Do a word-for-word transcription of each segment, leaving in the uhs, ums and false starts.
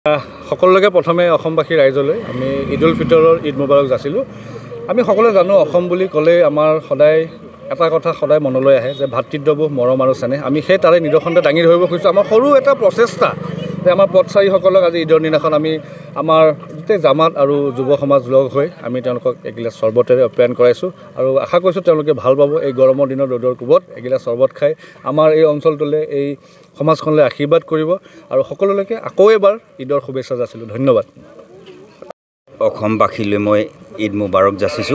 সকলকে প্ৰথমে অসমবাসী ৰাইজলৈ আমি ঈদ উল ফিতৰৰ ঈদ মুবাৰক যাচিলোঁ। আমি সকলোৱে জানো অসম বুলি ক'লে আমাৰ সদায় এটা কথা সদায় মনলৈ আহে যে ভাতৃত্ববোধ মৰম আৰু চেনেহ। আমি সেই তাৰে নিদৰ্শনতে দাঙি ধৰিব খুজিছোঁ আমাৰ সৰু এটা প্ৰচেষ্টা যে আমাৰ পথচাৰীসকলক আজি ঈদৰ দিনাখন আমি আমাৰ গোটেই জামাত আৰু যুৱ সমাজ লগ হৈ আমি তেওঁলোকক এগিলাচ চৰ্বতেৰে আপ্যায়ন কৰাইছোঁ আৰু আশা কৰিছোঁ তেওঁলোকে ভাল পাব। এই গৰমৰ দিনৰ ৰ'দৰ কোবত এগিলাচ চৰ্বত খাই আমাৰ এই অঞ্চলটোলৈ এই সমাজখনলৈ আশীৰ্বাদ কৰিব আৰু সকলোলৈকে আকৌ এবাৰ ঈদৰ শুভেচ্ছা যাচিলোঁ। ধন্যবাদ। অসমবাসীলৈ মই ঈদ মুবাৰক যাচিছোঁ।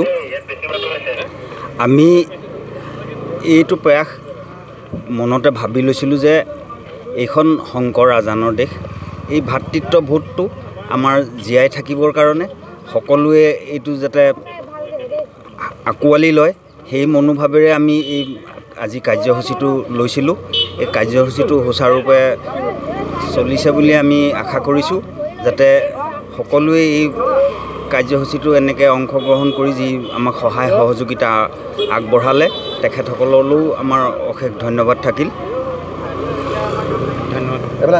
আমি এইটো প্ৰয়াস মনতে ভাবি লৈছিলোঁ যে এইখন শংকৰ আজানৰ দেশ, এই ভাতৃত্ববোধটো আমাৰ জীয়াই থাকিবৰ কাৰণে সকলোৱে এইটো যাতে আঁকোৱালি লয় সেই মনোভাৱেৰে আমি এই আজি কাৰ্যসূচীটো লৈছিলোঁ। এই কাৰ্যসূচীটো সুচাৰুৰূপে চলিছে বুলি আমি আশা কৰিছোঁ, যাতে সকলোৱে এই কাৰ্যসূচীটো এনেকৈ অংশগ্ৰহণ কৰি যি আমাক সহায় সহযোগিতা আগবঢ়ালে তেখেতসকললৈও আমাৰ অশেষ ধন্যবাদ থাকিল। ধন্যবাদ।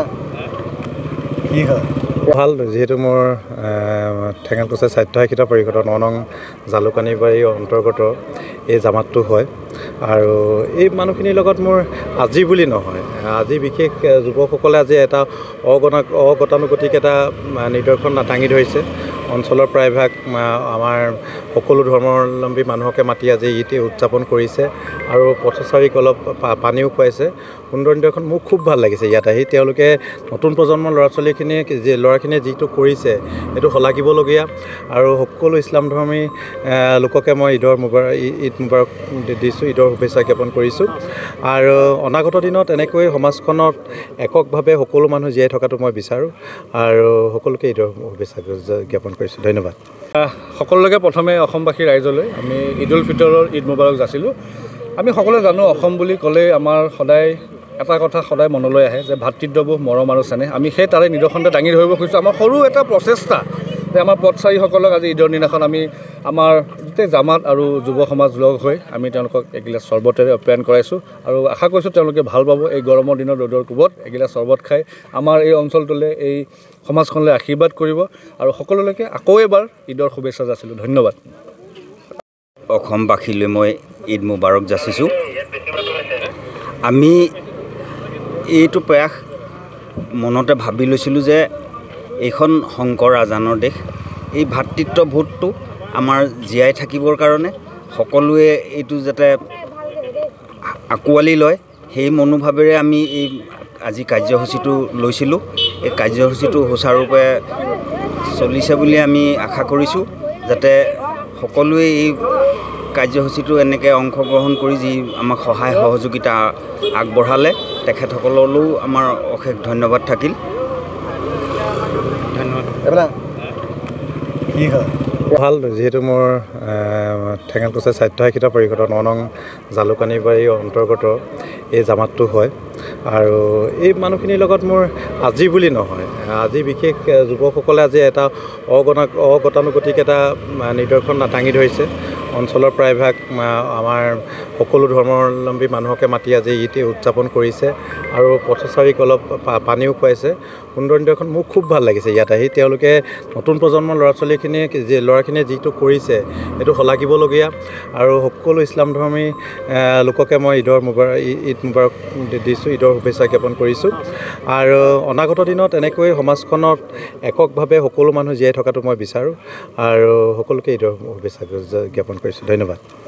কি হয় ভাল, যিহেতু মোৰ ঠেঙালকুছি স্বাস্থ্য শিক্ষিত পৰিষদৰ ন নং জালুকানীবাৰীৰ অন্তৰ্গত এই জামাতটো হয় আৰু এই মানুহখিনিৰ লগত মোৰ আজি বুলি নহয়, আজি বিশেষ যুৱকসকলে আজি এটা অগণা অগতানুগতিক এটা নিদৰ্শন দাঙি ধৰিছে। অঞ্চলৰ প্ৰায়ভাগ আমাৰ সকলো ধৰ্মাৱলম্বী মানুহকে মাতি আজি ঈদ উদযাপন কৰিছে আৰু পথচাৰীক অলপ পানীও খুৱাইছে। সুন্দৰ নিদৰ্শন, মোক খুব ভাল লাগিছে ইয়াত আহি। তেওঁলোকে নতুন প্ৰজন্মৰ ল'ৰা ছোৱালীখিনিয়ে যি ল'ৰাখিনিয়ে যিটো কৰিছে সেইটো শলাগিবলগীয়া আৰু সকলো ইছলাম ধৰ্মী লোককে মই ঈদৰ মুবাৰক ঈদ মুবাৰক দিছোঁ, ঈদৰ শুভেচ্ছা জ্ঞাপন কৰিছোঁ। আৰু অনাগত দিনত এনেকৈ সমাজখনত এককভাৱে সকলো মানুহ জীয়াই থকাটো মই বিচাৰোঁ আৰু সকলোকে ঈদৰ শুভেচ্ছা জ্ঞাপন কৰিছোঁ। ধন্যবাদ। সকলোকে প্ৰথমে অসমবাসী ৰাইজলৈ আমি ঈদ উল ফিতৰৰ ঈদ মুবাৰক যাচিলোঁ। আমি সকলোৱে জানো অসম বুলি ক'লে আমাৰ সদায় এটা কথা সদায় মনলৈ আহে যে ভাতৃত্ববোধ মৰম আৰু চেনেহ। আমি সেই তাৰে নিদৰ্শনতে দাঙি ধৰিব খুজিছোঁ আমাৰ সৰু এটা প্ৰচেষ্টা যে আমাৰ পথচাৰীসকলক আজি ঈদৰ দিনাখন আমি আমাৰ গোটেই জামাত আৰু যুৱ সমাজ লগ হৈ আমি তেওঁলোকক এগিলাচ চৰ্বতেৰে আপ্যায়ন কৰাইছোঁ আৰু আশা কৰিছোঁ তেওঁলোকে ভাল পাব। এই গৰমৰ দিনৰ ৰ'দৰ কোবত এগিলাচ চৰ্বত খাই আমাৰ এই অঞ্চলটোলৈ এই সমাজখনলৈ আশীৰ্বাদ কৰিব আৰু সকলোলৈকে আকৌ এবাৰ ঈদৰ শুভেচ্ছা যাচিলোঁ। ধন্যবাদ। অসমবাসীলৈ মই ঈদ মুবাৰক যাচিছোঁ। আমি এইটো প্ৰয়াস মনতে ভাবি লৈছিলোঁ যে এইখন শংকৰ আজানৰ দেশ, এই ভাতৃত্ববোধটো আমাৰ জীয়াই থাকিবৰ কাৰণে সকলোৱে এইটো যাতে আঁকোৱালি লয় সেই মনোভাৱেৰে আমি এই আজি কাৰ্যসূচীটো লৈছিলোঁ। এই কাৰ্যসূচীটো সুচাৰুৰূপে চলিছে বুলি আমি আশা কৰিছোঁ, যাতে সকলোৱে এই কাৰ্যসূচীটো এনেকৈ অংশগ্ৰহণ কৰি যি আমাক সহায় সহযোগিতা আগবঢ়ালে তেখেতসকললৈও আমাৰ অশেষ ধন্যবাদ থাকিল। ধন্যবাদ। কি হয় ভাল, যিহেতু মোৰ ঠেঙালকুছি স্বাস্থ্য শিক্ষিত পৰিষদৰ ন নং জালুকানীবাৰীৰ অন্তৰ্গত এই জামাতটো হয় আৰু এই মানুহখিনিৰ লগত মোৰ আজি বুলি নহয়, আজি বিশেষ যুৱকসকলে আজি এটা অগণা অগতানুগতিক এটা নিদৰ্শন দাঙি ধৰিছে। অঞ্চলৰ প্ৰায়ভাগ আমাৰ সকলো ধৰ্মাৱলম্বী মানুহকে মাতি আজি ঈদ উদযাপন কৰিছে আৰু পথচাৰীক অলপ পানীও খুৱাইছে। সুন্দৰ নিদৰ্শন, মোক খুব ভাল লাগিছে ইয়াত আহি। তেওঁলোকে নতুন প্ৰজন্মৰ ল'ৰা ছোৱালীখিনিয়ে যি ল'ৰাখিনিয়ে যিটো কৰিছে সেইটো শলাগিবলগীয়া আৰু সকলো ইছলাম ধৰ্মী লোককে মই ঈদৰ মুবাৰক ঈদ মুবাৰক দিছোঁ, ঈদৰ শুভেচ্ছা জ্ঞাপন কৰিছোঁ। আৰু অনাগত দিনত এনেকৈ সমাজখনত এককভাৱে সকলো মানুহ জীয়াই থকাটো মই বিচাৰোঁ আৰু সকলোকে ঈদৰ শুভেচ্ছা জ্ঞাপন কৰিছোঁ। ধন্যবাদ।